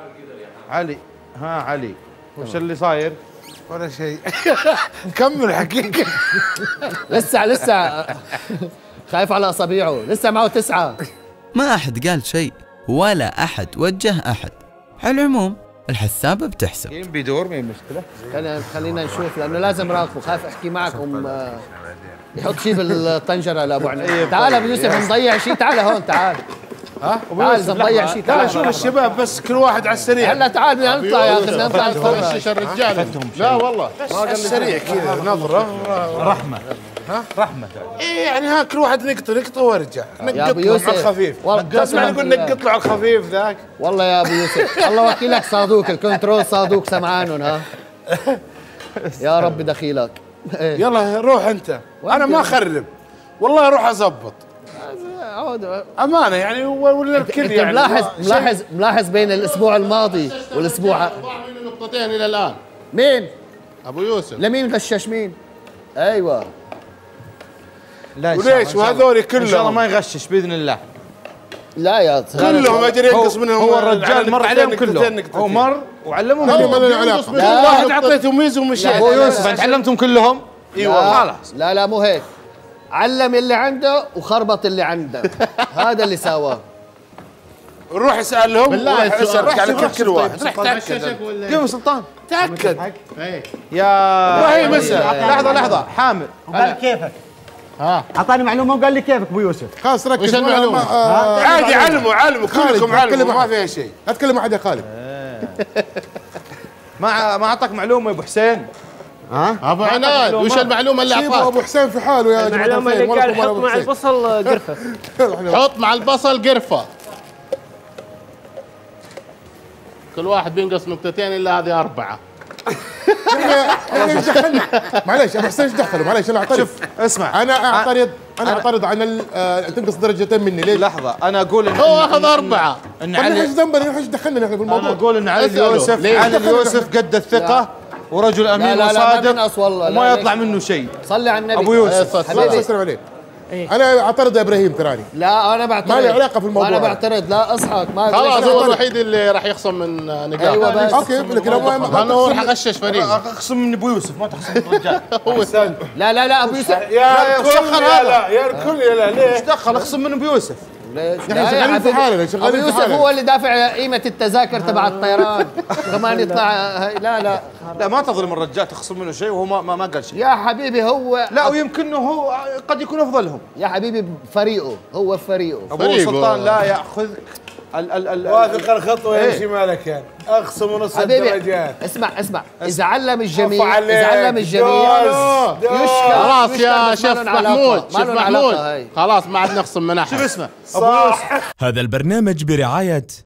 علي. ها علي، وش اللي صاير؟ ولا شيء. كمل حقيقة. لسه خايف على اصابيعه، لسه معه 9. ما أحد قال شيء ولا أحد وجه أحد. على العموم الحسابة بتحسب. بيدور، ما هي مشكلة. خلينا نشوف، لانه لازم راقبه، خايف احكي معكم يحط شيء بالطنجره لابو عنب. تعال ابو يوسف، نضيع شيء. تعال هون، تعال. تعال اذا نضيع شيء. تعال شوف الشباب بس كل واحد على السريع. هلا تعال بدنا نطلع يا اخي، بدنا نطلع نتفرج. الرجال لا والله ما قال السريع كذا نظره رحمة. رحمة. ايه يعني ها كل واحد نقطه وارجع. نقط له على الخفيف. اسمع نقول نقط له على الخفيف ذاك. والله يا ابو يوسف الله وكيلك صادوك، الكنترول صادوك سمعانهم. ها يا رب دخيلك. يلا روح انت، انا ما اخرب والله، اروح اضبط امانه يعني ولا الكل يعني. ملاحظ بين الاسبوع الماضي والاسبوع منه نقطتين الى الان. مين؟ ابو يوسف. لمين غشش مين؟ ايوه. لا وليش وهذول كلهم ان شاء الله ما يغشش باذن الله. لا يا كلهم اجري ينقص منهم. هو الرجال مر عليهم كلهم، هو مر وعلمهم كلهم. كل واحد اعطيته ميزه ومشي. ابو يوسف انت علمتهم كلهم؟ ايوه خلاص. لا مو هيك، علم اللي عنده وخربط اللي عنده. هذا اللي سواه. روح اسالهم بالله اسالك على كل واحد. كيف سلطان؟ تاكد يا ابراهيم اسال. لحظه حامد، وقال لي كيفك؟ اعطاني معلومه وقال لي كيفك ابو يوسف. خلاص ركز. وش المعلومه؟ عادي علموا كلكم علموا ما فيها شيء. لا تكلم احد يا خالد. ما اعطاك معلومه يا ابو حسين؟ ابو عناد وش المعلومه اللي اعطاك؟ ابو حسين في حاله يا جماعه المعلومه اللي قال حط مع البصل قرفه. حط مع البصل قرفه. كل واحد بينقص نقطتين الا هذه 4. ايش دخلنا؟ معليش ابو حسين ايش دخله؟ معليش انا اعترض. اسمع، انا اعترض عن تنقص درجتين مني. ليش؟ لحظه انا اقول هو اخذ 4. طيب ايش ذنبنا؟ ايش دخلنا نحن بالموضوع؟ انا اقول ان علي اليوسف قد الثقه ورجل امين وصادق وما يطلع منه شيء. صلي على النبي ابو يوسف. الله يسلم عليك. انا اعترض يا ابراهيم تراني. لا انا بعترض، ما لي علاقه في الموضوع. انا بعترض. لا اصحك ما خلاص هو الوحيد اللي راح يخصم من نقاط. ايوه بس اوكي لكن انا هو راح اغشش فريق. اخصم من ابو يوسف ما تخصم من الرجال. هو ثاني. لا ابو يوسف يا الكل يا ليش؟ ايش دخل اخصم من ابو يوسف؟ نحن شغالين في حالنا ابو يوسف هو اللي دافع قيمه التذاكر تبع الطيران كمان يطلع. لا ما تظلم الرجال تخصم منه شيء وهو ما قال شيء. يا حبيبي هو لا ويمكن هو قد يكون افضلهم. يا حبيبي فريقه، هو فريقه. ابو سلطان لا ياخذ واثق الخطوه يمشي مالك يعني اخصم ونص الدرجات. اسمع اذا علم الجميع يشكر. خلاص يا شيخ محمود خلاص ما عاد نخصم من احد. شوف اسمه هذا البرنامج برعاية